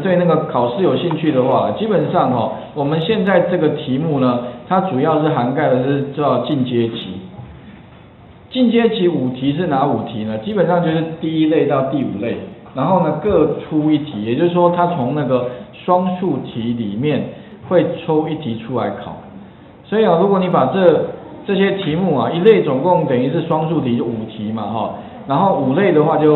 对那个考试有兴趣的话，基本上我们现在这个题目呢，它主要是涵盖的是叫进阶期。进阶期5题是哪5题呢？基本上就是第1类到第5类，然后呢各出1题，也就是说它从那个双数题里面会抽1题出来考。所以如果你把这些题目1类总共等于是双数题就5题嘛然后5类的话就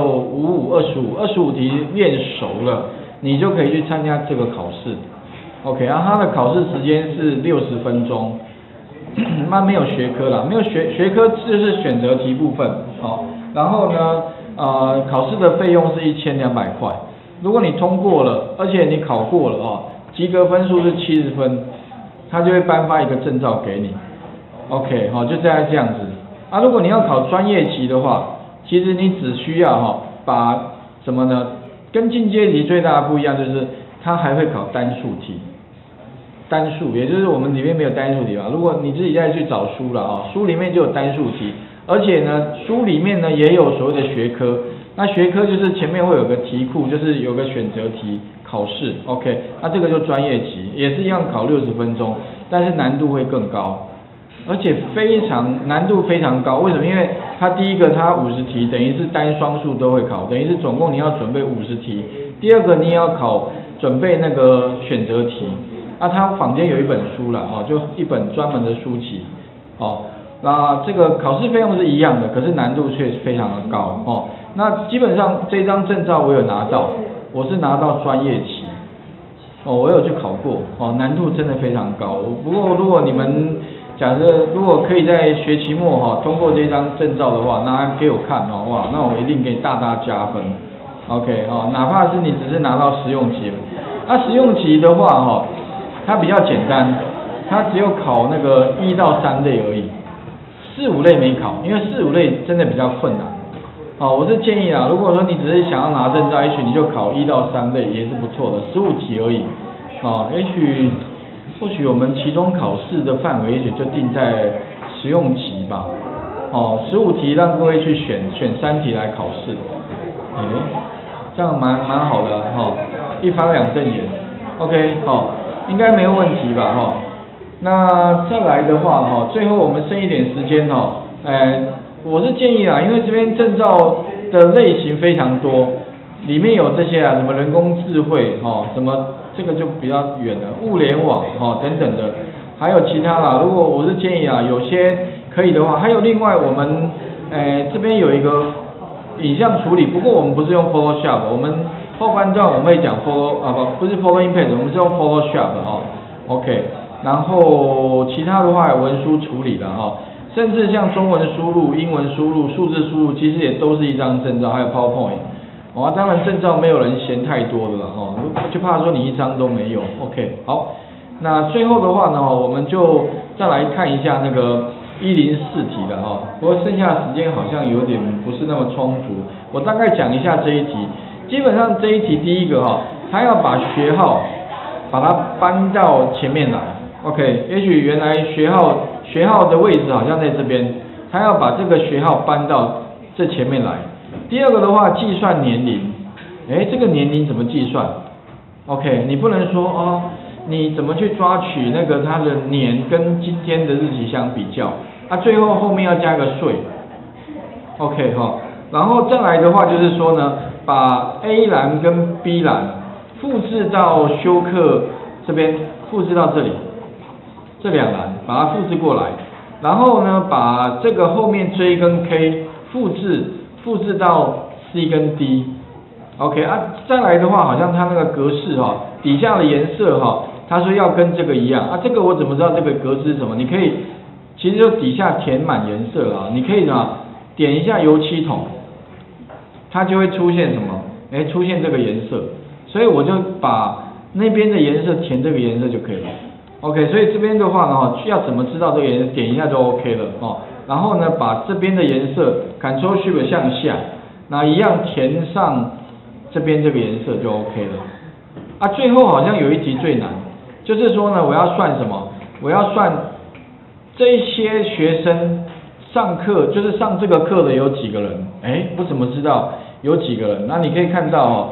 55题练熟了，你就可以去参加这个考试。OK， 然后它的考试时间是60分钟。那没有学科啦，没有学科就是选择题部分然后呢考试的费用是1200块。如果你通过了，而且你考过了及格分数是70分，他就会颁发一个证照给你。OK 就这样子。如果你要考专业级的话，其实你只需要把什么呢？跟进阶题最大的不一样就是它还会考单数题。单数，也就是我们里面没有单数题如果你自己再去找书了书里面就有单数题，而且呢，书里面呢也有所谓的学科。那学科就是前面会有个题库，就是有个选择题考试。OK， 那这个就专业级，也是一样考60分钟，但是难度会更高，而且难度非常高。为什么？因为它第一个它50题，等于是单双数都会考，等于是总共你要准备50题。第二个你也要准备那个选择题。他坊间有一本书啦就一本专门的书籍那这个考试费用是一样的，可是难度却非常的高那基本上这张证照我有拿到，我是拿到专业期我有去考过难度真的非常高。不过如果你们假设如果可以在学期末通过这张证照的话，那给我看哇，那我一定给你大大加分。OK 哪怕是你只是拿到实用级实用级的话它比较简单，它只有考那个1到3类而已，4、5类没考，因为4、5类真的比较困难。我是建议如果说你只是想要拿证照，也许你就考1到3类也是不错的，15题而已或许我们期中考试的范围也许就定在实用级吧15题让各位去选3题来考试。这样蛮好的一翻两瞪眼。OK 应该没有问题吧那再来的话最后我们剩一点时间我是建议因为这边证照的类型非常多，里面有这些什么人工智慧什么这个就比较远了，物联网等等的，还有其他啦。如果我是建议有些可以的话，还有另外我们这边有一个影像处理，不过我们不是用 Photoshop， 我们后半段我们会讲不是 Photo Image， 我们是用 Photoshop OK， 然后其他的话有文书处理的甚至像中文输入、英文输入、数字输入，其实也都是一张证照，还有 PowerPoint。当然证照没有人嫌太多的了就怕说你一张都没有。OK， 好，那最后的话呢我们就再来看一下那个104题的不过剩下的时间好像有点不是那么充足，我大概讲一下这一题。基本上这一题第一个他要把学号把它搬到前面来。OK， 也许原来学号的位置好像在这边，他要把这个学号搬到这前面来。第二个的话，计算年龄，这个年龄怎么计算 ？OK， 你不能说你怎么去抓取那个它的年跟今天的日期相比较最后面要加个税 ，OK 然后再来的话就是说呢，把 A 栏跟 B 栏复制到修课这边，复制到这里，这2栏把它复制过来，然后呢把这个后面 J 跟 K 复制到 C 跟 D。OK 再来的话，好像它那个格式底下的颜色他说要跟这个一样这个我怎么知道这个格式是什么？你可以其实就底下填满颜色你可以点一下油漆桶，它就会出现什么？出现这个颜色，所以我就把那边的颜色填这个颜色就可以了。OK， 所以这边的话呢要怎么知道这个颜色？点一下就 OK 了然后呢把这边的颜色 Ctrl Shift 向下，那一样填上这边这个颜色就 OK 了。最后好像有一题最难，就是说呢我要算什么？我要算这一些学生上课，就是上这个课的有几个人？我怎么知道有几个人？那你可以看到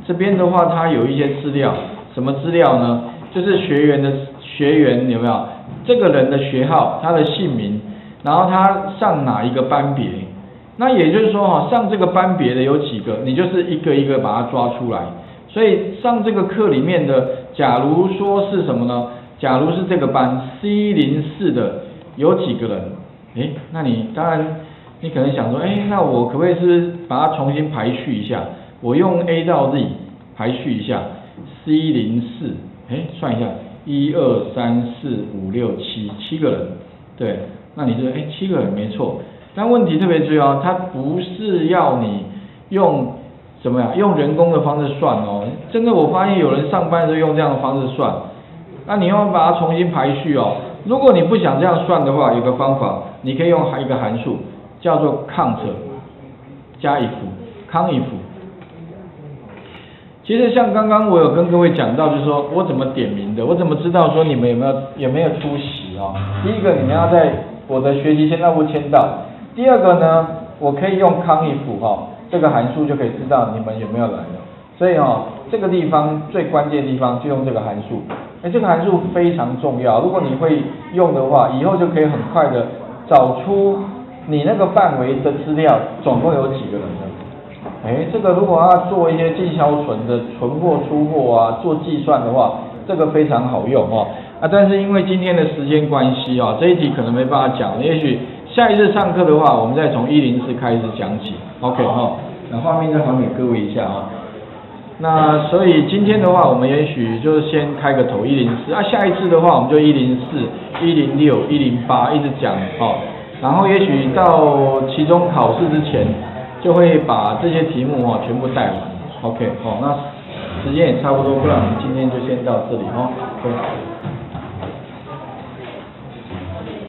这边的话它有一些资料，什么资料呢？就是学员有没有？这个人的学号，他的姓名，然后他上哪一个班别？那也就是说上这个班别的有几个，你就是一个一个把它抓出来。所以上这个课里面的，假如说是什么呢？假如是这个班 C04的有几个人？那你当然你可能想说，那我可不可以是把它重新排序一下？我用 A 到 Z 排序一下 ，C04，算一下，1、2、3、4、5、6、7个人，对，那你就7个人没错。但问题特别注意它不是要你用怎么样用人工的方式算哦。真的，我发现有人上班的时候用这样的方式算，那你要把它重新排序哦。如果你不想这样算的话，有个方法，你可以用一个函数叫做 count 加 if。其实像刚刚我有跟各位讲到，就是说我怎么点名的，我怎么知道说你们有没有出席哦？第一个，你们要在我的学习签到簿签到；第二个呢，我可以用 count if 这个函数就可以知道你们有没有来了。所以这个地方最关键的地方就用这个函数。这个函数非常重要，如果你会用的话，以后就可以很快的找出你那个范围的资料总共有几个人了。这个如果要做一些进销存的存货出货啊，做计算的话，这个非常好用但是因为今天的时间关系这一题可能没办法讲，也许下一次上课的话，我们再从104开始讲起。OK 那画面再还给各位一下那所以今天的话，我们也许就是先开个头104下一次的话，我们就104、106、108一直讲然后也许到期中考试之前，就会把这些题目全部带完。OK 那时间也差不多，不然我们今天就先到这里对。